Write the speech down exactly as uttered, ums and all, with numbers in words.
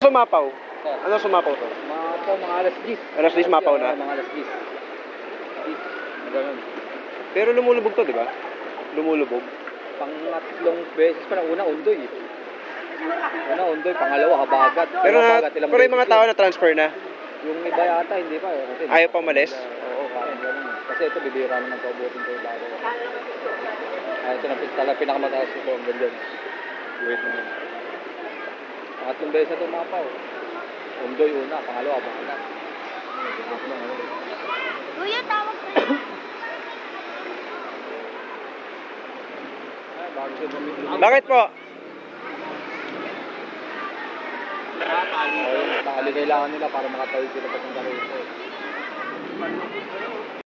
sumapaw? Ano sumapaw to? Mga mga alas diyes. Alas diyes mapaw na? Mga alas diyes. Ganun. Pero lumulubog to, di ba? Lumulubog. Pangatlong beses pa na. Una, undoy. Una, undoy. Pangalawa, habagat. Pero, na, habagat, pero yung mga tao na transfer na? Yung iba yata, hindi pa. Eh. Kasi, ayaw pa malis? Oo, parang ganun. Kasi ito, bibira naman ito. Abutin ko yung bago. Ah, ito na, talaga pinakamataas ito. Ang ganda. Wait naman. Pangatlong beses na ito mapaw. Undoy una, pangalawa, habagat. Kuya, tawag ko. Bakit po? Tali kailangan nila para makatawid sila papunta rito.